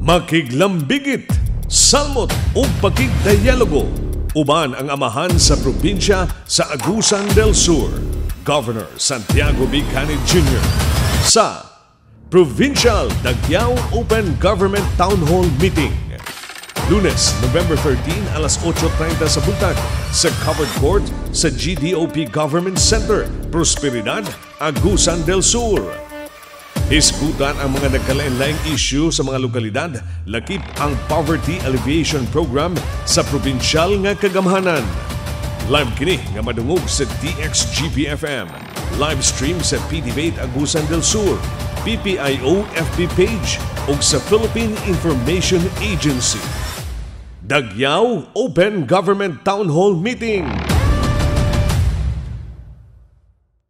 Makiglambigit, salmot o pakigdialogo. Uban ang amahan sa probinsya sa Agusan del Sur, Governor Santiago B. Canid Jr. sa Provincial Dagyaw Open Government Town Hall Meeting. Lunes, November 13, alas 8:30 sa buntag sa Covered Court sa GDOP Government Center, Prosperidad, Agusan del Sur. Hisgutan ang mga nagkalain-laing issue sa mga lokalidad, lakip ang Poverty Alleviation Program sa probinsyal nga kagamhanan. Live kini nga madungog sa DXGP-FM, live stream sa PDB Agusan del Sur, PPIO FB page ug sa Philippine Information Agency. Dagyaw Open Government Town Hall Meeting.